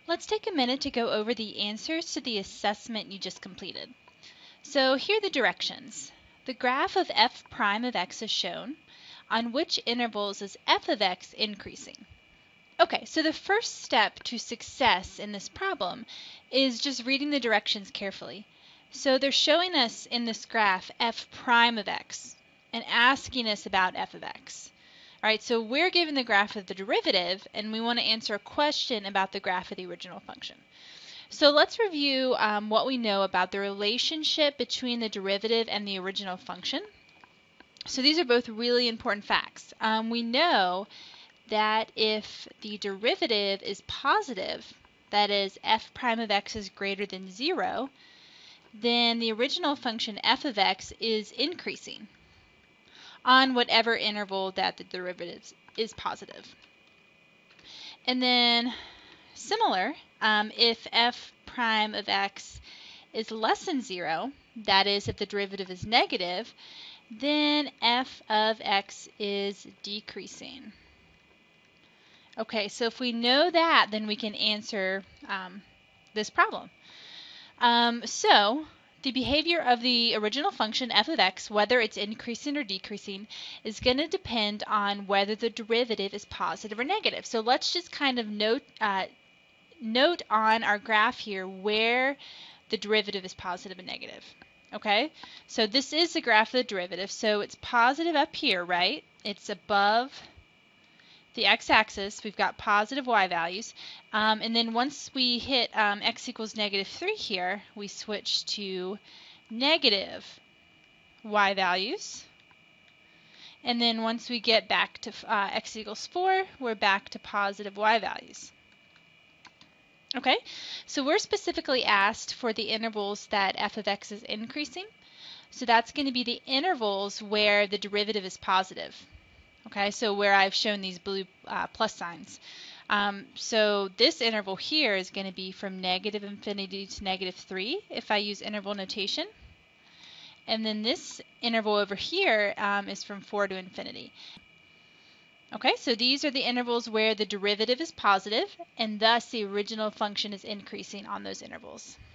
Let's take a minute to go over the answers to the assessment you just completed. So here are the directions. The graph of f prime of x is shown. On which intervals is f of x increasing? Okay, so the first step to success in this problem is just reading the directions carefully. So they're showing us in this graph f prime of x and asking us about f of x. All right, so we're given the graph of the derivative and we want to answer a question about the graph of the original function. So let's review what we know about the relationship between the derivative and the original function. So these are both really important facts. We know that if the derivative is positive, that is f prime of x is greater than 0, then the original function f of x is increasing on whatever interval that the derivative is positive. And then similar, if f prime of x is less than 0, that is if the derivative is negative, then f of x is decreasing. Okay, so if we know that, then we can answer this problem. So the behavior of the original function f of x, whether it's increasing or decreasing, is going to depend on whether the derivative is positive or negative. So let's just kind of note on our graph here where the derivative is positive and negative. Okay, so this is the graph of the derivative. So it's positive up here, right? It's above the x-axis. We've got positive y values. And then once we hit x equals negative 3 here, we switch to negative y values. And then once we get back to x equals 4, we're back to positive y values. Okay, so we're specifically asked for the intervals that f of x is increasing. So that's going to be the intervals where the derivative is positive. Okay, so where I've shown these blue plus signs. So this interval here is going to be from negative infinity to negative 3 if I use interval notation. And then this interval over here is from 4 to infinity. Okay, so these are the intervals where the derivative is positive, and thus the original function is increasing on those intervals.